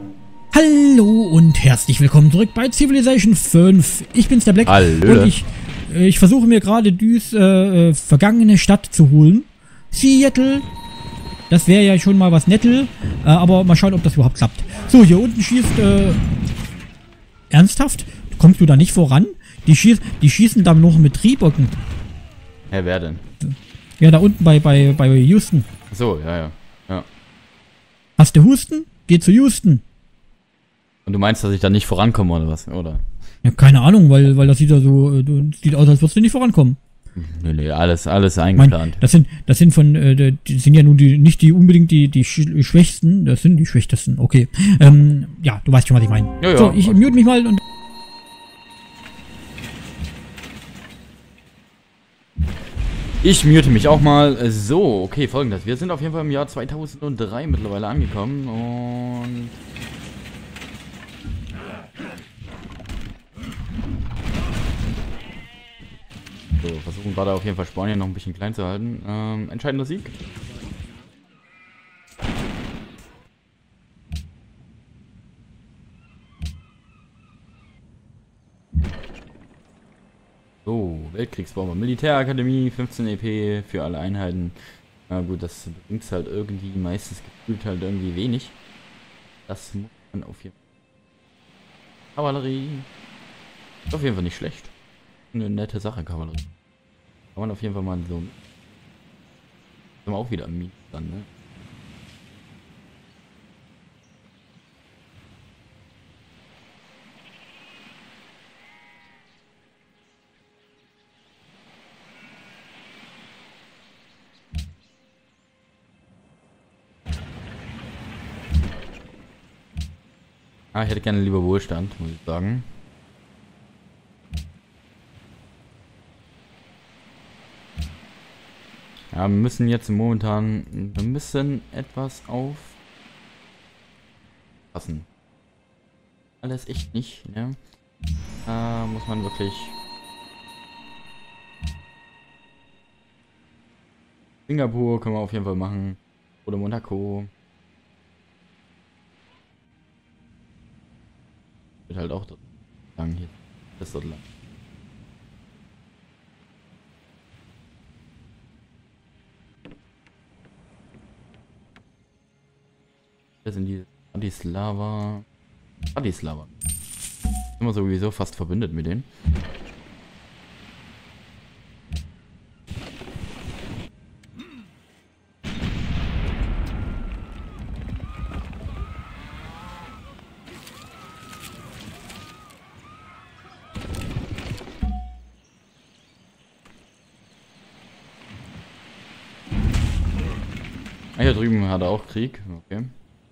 Hallo und herzlich willkommen zurück bei Civilization 5. Ich bin's, der Black. Hallo. Und ich versuche mir gerade Düs vergangene Stadt zu holen. Seattle. Das wäre ja schon mal was Nettel. Aber mal schauen, ob das überhaupt klappt. So, hier unten schießt... ernsthaft? Kommst du da nicht voran? Die schießen da noch mit Trieböcken. Hä, wer denn? Ja, da unten bei Houston. So, ja. Hast du Husten? Geh zu Houston. Und du meinst, dass ich da nicht vorankomme oder was? Oder? Ja, keine Ahnung, weil das sieht ja so, sieht aus, als würdest du nicht vorankommen. Nee, alles eingeplant. Das sind von, die sind ja nun nicht unbedingt die Schwächsten, das sind die Schwächtesten, okay. Ja, du weißt schon, was ich meine. Ja, so, ich mute mich mal und... Ich mute mich auch mal. So, okay, folgendes. Wir sind auf jeden Fall im Jahr 2003 mittlerweile angekommen und... So, versuchen gerade auf jeden Fall Spanien noch ein bisschen klein zu halten. Entscheidender Sieg. So, Weltkriegsbomber, Militärakademie, 15 EP für alle Einheiten. Na gut, das bringt halt irgendwie meistens gefühlt halt irgendwie wenig. Das muss man auf jeden Fall. Kavallerie. Ist auf jeden Fall nicht schlecht. Eine nette Sache, Kavallerie. Kann man auf jeden Fall mal so. Sind wir auch wieder am Minus dann, ne? Ah, ich hätte gerne lieber Wohlstand, muss ich sagen. Ja, wir müssen jetzt momentan ein bisschen etwas aufpassen. Alles echt nicht, ne? Da muss man wirklich... Singapur können wir auf jeden Fall machen. Oder Monaco. Wird halt auch lang hier. Das ist dort lang. Das sind die Bratislava. Sind wir sowieso fast verbündet mit denen. Ah, hier drüben hat er auch Krieg. Okay.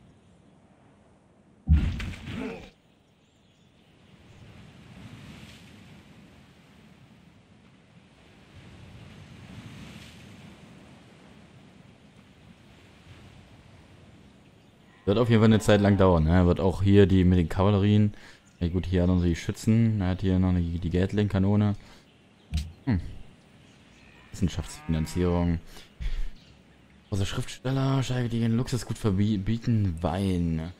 Wird auf jeden Fall eine Zeit lang dauern. Er wird auch hier die mit den Kavallerien. Ja gut, hier hat er die Schützen. Er hat hier noch die Gatling-Kanone. Wissenschaftsfinanzierung. Großer Schriftsteller, Scheige, die den Luxusgut verbieten, Wein.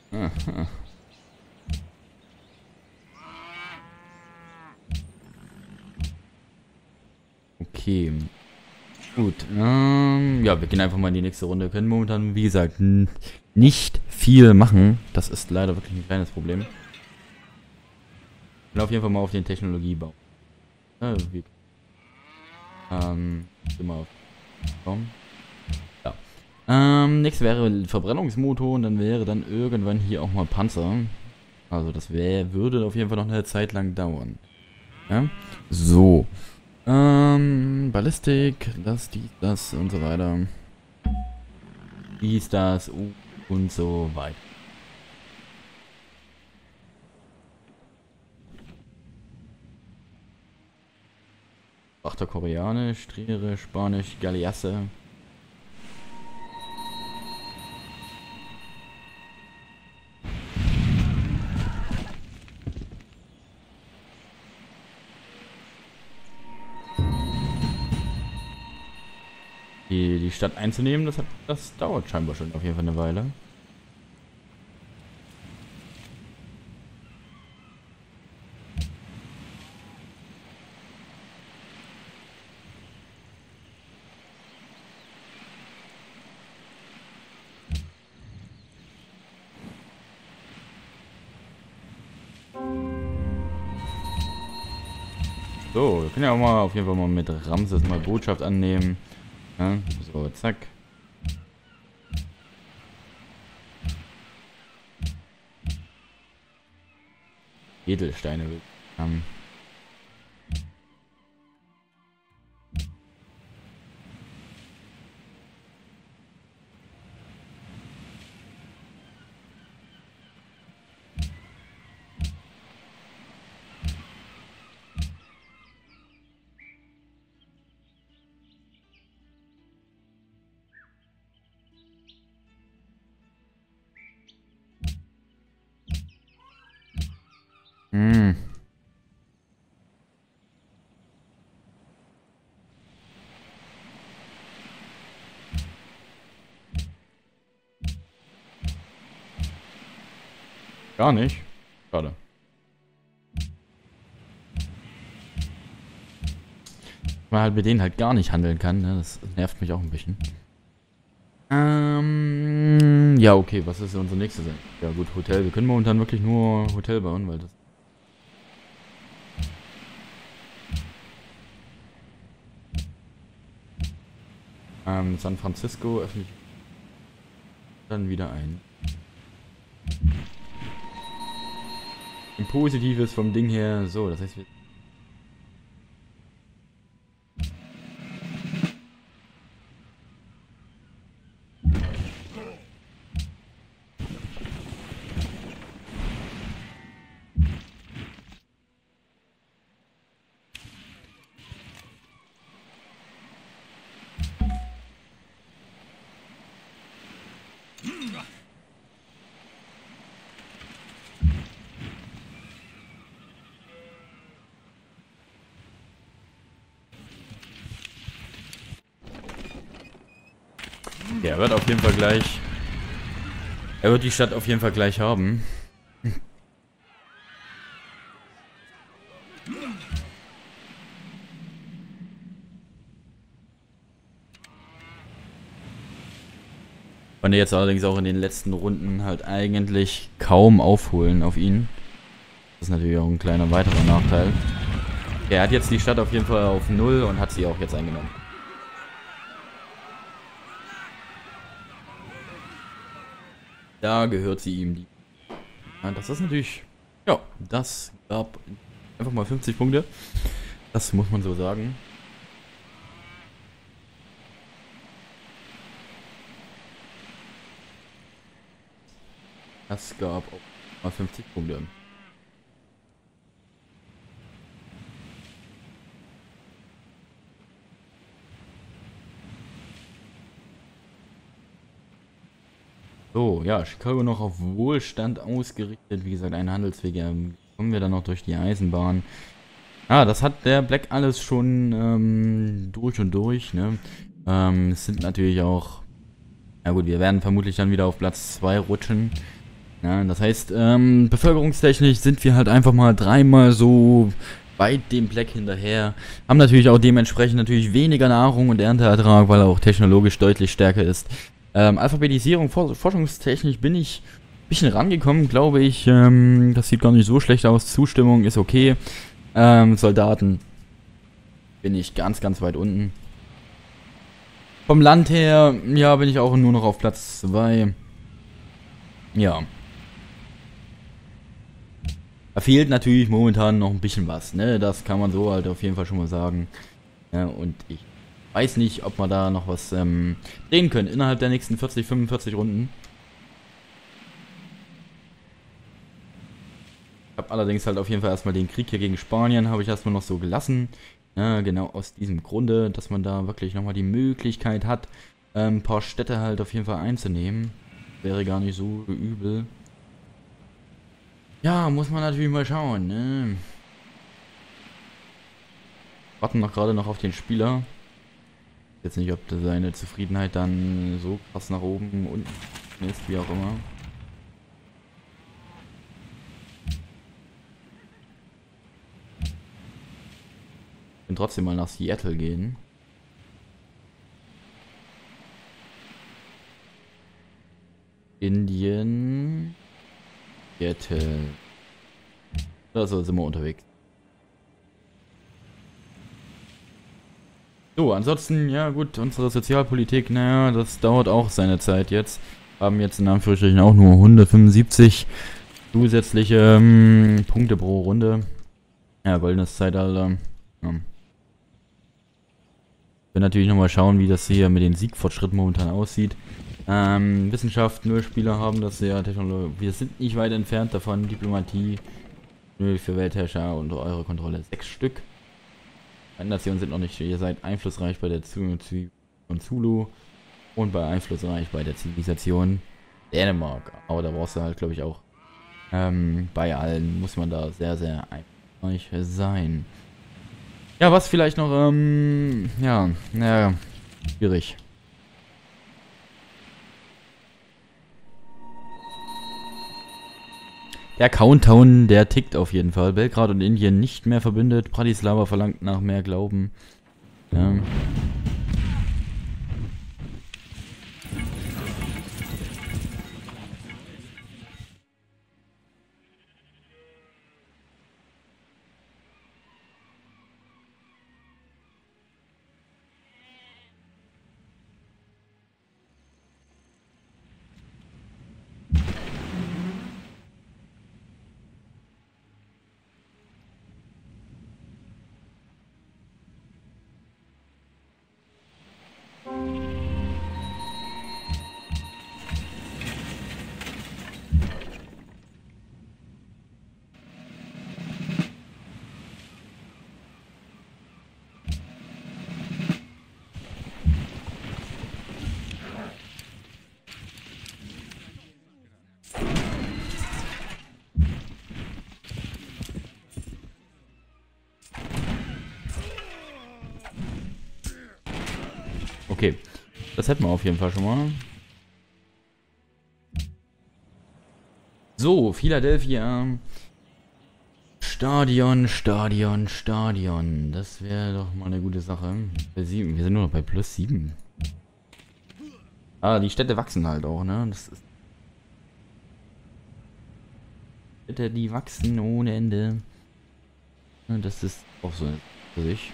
Okay. Gut. Ja, wir gehen einfach mal in die nächste Runde. Wir können momentan, wie gesagt, nicht viel machen. Das ist leider wirklich ein kleines Problem. Ich will auf jeden Fall mal auf den Technologiebau. Ja, gehen wir auf. Ja. Nächstes wäre Verbrennungsmotor und dann wäre dann irgendwann hier auch mal Panzer. Also das würde auf jeden Fall noch eine Zeit lang dauern. Ja? So. Ballistik, das und so weiter. Das und so weiter. Frachter Koreanisch, Triere, Spanisch, Galeasse. Die Stadt einzunehmen, das dauert scheinbar schon auf jeden Fall eine Weile. So, wir können ja auch mal auf jeden Fall mal mit Ramses mal Botschaft annehmen. Ja, so, zack. Edelsteine will ich haben. Hm. Gar nicht. Schade. Man halt mit denen halt gar nicht handeln kann, ne? Das nervt mich auch ein bisschen. Ja, okay, was ist unser nächstes? Ja gut, Hotel. Wir können momentan wirklich nur Hotel bauen, weil das... San Francisco öffentlich dann wieder ein. Ein Positives vom Ding her. So, das heißt, wir... Ja, er wird auf jeden Fall gleich... Er wird die Stadt auf jeden Fall gleich haben. Konnte jetzt allerdings auch in den letzten Runden halt eigentlich kaum aufholen auf ihn. Das ist natürlich auch ein kleiner weiterer Nachteil. Er hat jetzt die Stadt auf jeden Fall auf 0 und hat sie auch jetzt eingenommen. Da gehört sie ihm. Ja, das ist natürlich... Ja, das gab einfach mal 50 Punkte. Das muss man so sagen. Das gab auch mal 50 Punkte. So, ja, Chicago noch auf Wohlstand ausgerichtet. Wie gesagt, ein Handelsweg. Ja, kommen wir dann noch durch die Eisenbahn. Ah, das hat der Black alles schon durch und durch, ne? Es sind natürlich auch... Ja gut, wir werden vermutlich dann wieder auf Platz 2 rutschen. Ja, das heißt, bevölkerungstechnisch sind wir halt einfach mal dreimal so weit dem Black hinterher. Haben natürlich auch dementsprechend natürlich weniger Nahrung und Ernteertrag, weil er auch technologisch deutlich stärker ist. Alphabetisierung, forschungstechnisch bin ich ein bisschen rangekommen, glaube ich. Das sieht gar nicht so schlecht aus. Zustimmung ist okay. Soldaten bin ich ganz, ganz weit unten. Vom Land her, ja, bin ich auch nur noch auf Platz 2. Ja. Da fehlt natürlich momentan noch ein bisschen was, ne? Das kann man so halt auf jeden Fall schon mal sagen. Ja, und ich weiß nicht, ob wir da noch was drehen können innerhalb der nächsten 40, 45 Runden. Ich habe allerdings halt auf jeden Fall erstmal den Krieg hier gegen Spanien, habe ich erstmal noch so gelassen. Ja, genau aus diesem Grunde, dass man da wirklich nochmal die Möglichkeit hat, ein paar Städte halt auf jeden Fall einzunehmen. Wäre gar nicht so übel. Ja, muss man natürlich mal schauen, ne? Warten noch gerade noch auf den Spieler. Jetzt nicht, ob seine Zufriedenheit dann so krass nach oben unten ist, wie auch immer. Ich will trotzdem mal nach Seattle gehen. Indien. Seattle. Da sind wir unterwegs. So, ansonsten, ja gut, unsere Sozialpolitik, naja, das dauert auch seine Zeit jetzt. Haben jetzt in Anführungsstrichen auch nur 175 zusätzliche Punkte pro Runde. Ja, goldenes Zeitalter. Ja. Wir natürlich nochmal schauen, wie das hier mit den Siegfortschritten momentan aussieht. Wissenschaft, 0 Spieler haben das, ja, Technologie, wir sind nicht weit entfernt davon. Diplomatie, 0 für Weltherrscher unter eurer Kontrolle 6 Stück. Nationen sind noch nicht, ihr seid einflussreich bei der Zulu und bei einflussreich bei der Zivilisation Dänemark. Aber da brauchst du halt, glaube ich, auch bei allen muss man da sehr, sehr einflussreich sein. Ja, was vielleicht noch, ja, naja, schwierig. Der Countdown, der tickt auf jeden Fall. Belgrad und Indien nicht mehr verbündet. Bratislava verlangt nach mehr Glauben. Ja. Okay, das hätten wir auf jeden Fall schon mal. So, Philadelphia. Stadion. Das wäre doch mal eine gute Sache. Wir sind nur noch bei +7. Ah, die Städte wachsen halt auch, ne? Das ist Städte, die wachsen ohne Ende. Das ist auch so für sich.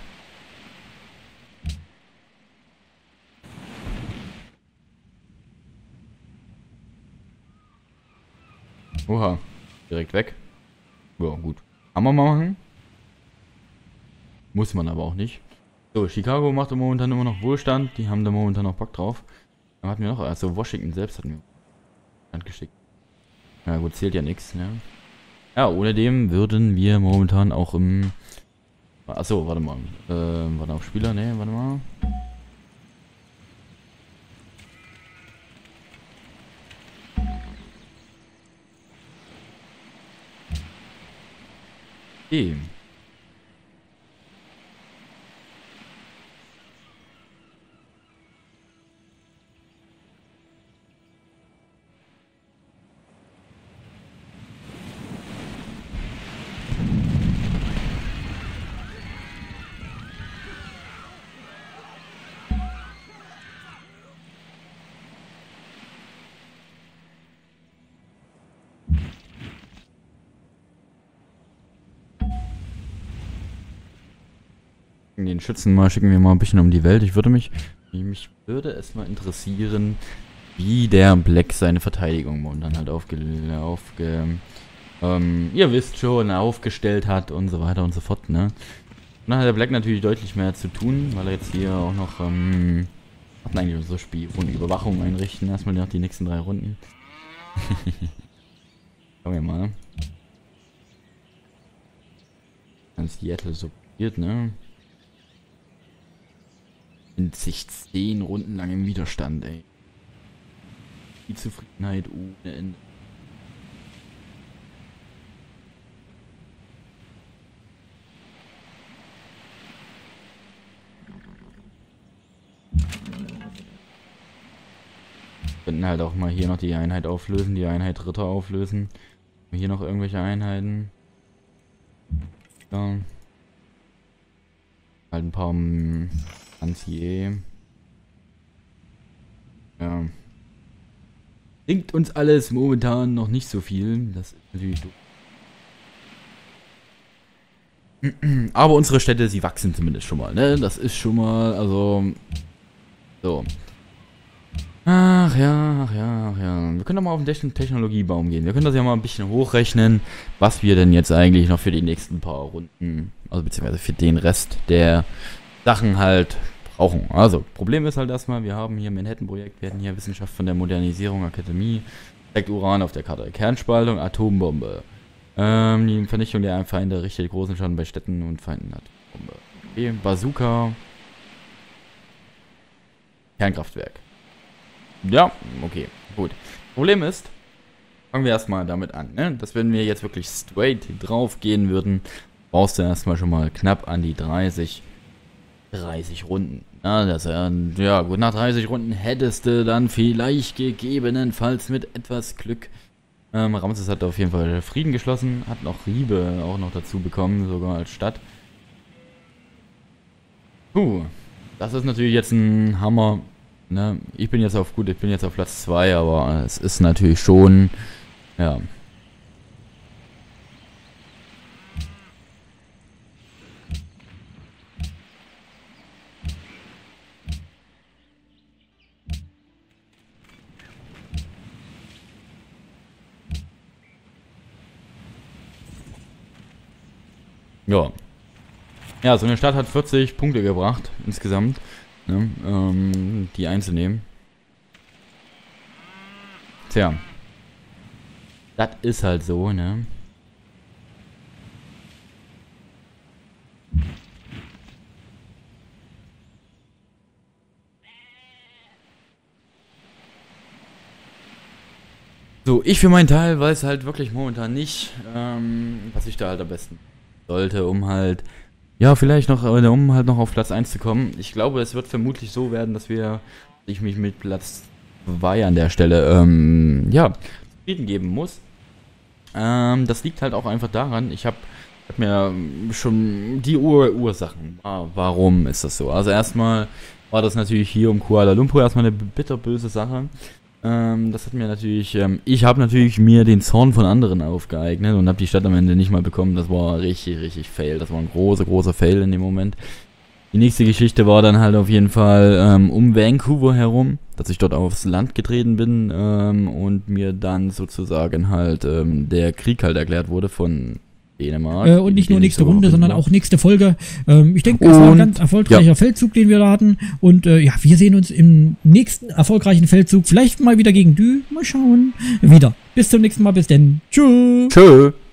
Oha, direkt weg. Ja, gut. Kann man mal machen. Muss man aber auch nicht. So, Chicago macht momentan immer noch Wohlstand. Die haben da momentan noch Bock drauf. Dann hatten wir noch, also Washington selbst hatten wir geschickt. Ja gut, zählt ja nichts, ne? Ja, ohne dem würden wir momentan auch im... Achso, warte mal. Warte auf Spieler? Ne, warte mal. Okay. Den Schützen mal schicken wir mal ein bisschen um die Welt. Mich würde es mal interessieren, wie der Black seine Verteidigung momentan halt ihr wisst schon, aufgestellt hat und so weiter und so fort, ne? Und dann hat der Black natürlich deutlich mehr zu tun, weil er jetzt hier auch noch, hatten eigentlich so Spiel und Überwachung einrichten. Erstmal noch die nächsten 3 Runden. Schauen wir mal. Dann Seattle so probiert, ne? Sind sich 10 Runden lang im Widerstand, ey. Die Zufriedenheit ohne Ende. Wir könnten halt auch mal hier noch die Einheit auflösen, die Einheit Ritter auflösen. Hier noch irgendwelche Einheiten. Ja. Halt ein paar Antier. Ja. Bringt uns alles momentan noch nicht so viel. Das ist natürlich doof. Aber unsere Städte, sie wachsen zumindest schon mal, ne? Das ist schon mal, also, so. Ach ja. Wir können doch mal auf den Technologiebaum gehen. Wir können das ja mal ein bisschen hochrechnen, was wir denn jetzt eigentlich noch für die nächsten paar Runden, also beziehungsweise für den Rest der Sachen halt brauchen. Also, Problem ist halt erstmal, wir haben hier Manhattan-Projekt, wir hätten hier Wissenschaft von der Modernisierung, Akademie, Direkt Uran auf der Karte, Kernspaltung, Atombombe. Die Vernichtung der Feinde richtet großen Schaden bei Städten und Feinden. Atombombe. Okay, Bazooka. Kernkraftwerk. Ja, okay, gut. Problem ist, fangen wir erstmal damit an, ne? Dass wenn wir jetzt wirklich straight drauf gehen würden, brauchst du erstmal schon mal knapp an die 30 Runden. Ja, gut, nach 30 Runden hättest du dann vielleicht gegebenenfalls mit etwas Glück. Ramses hat auf jeden Fall Frieden geschlossen, hat noch Ribe auch noch dazu bekommen, sogar als Stadt. Das ist natürlich jetzt ein Hammer. Ne? Ich bin jetzt auf Platz 2, aber es ist natürlich schon, ja. Ja, so eine Stadt hat 40 Punkte gebracht, insgesamt, ne, die einzunehmen. Tja. Das ist halt so, ne. So, ich für meinen Teil weiß halt wirklich momentan nicht, was ich da halt am besten sollte, um halt, ja, vielleicht noch, um halt noch auf Platz 1 zu kommen. Ich glaube, es wird vermutlich so werden, dass ich mich mit Platz 2 an der Stelle, ja, zufrieden geben muss. Das liegt halt auch einfach daran, ich hab mir schon die Ursachen, warum ist das so? Also erstmal war das natürlich hier um Kuala Lumpur erstmal eine bitterböse Sache. Das hat mir natürlich, ich habe natürlich mir den Zorn von anderen aufgeeignet und habe die Stadt am Ende nicht mal bekommen. Das war richtig fail. Das war ein großer Fail in dem Moment. Die nächste Geschichte war dann halt auf jeden Fall um Vancouver herum, dass ich dort aufs Land getreten bin und mir dann sozusagen halt der Krieg halt erklärt wurde von Dänemark. Und nicht nur nächste Runde, sondern auch nächste Folge. Ich denke, es war ein ganz erfolgreicher Feldzug, den wir da hatten. Und ja, wir sehen uns im nächsten erfolgreichen Feldzug, vielleicht mal wieder gegen Dü, mal schauen, wieder. Bis zum nächsten Mal, bis denn. Tschüss. Tschö.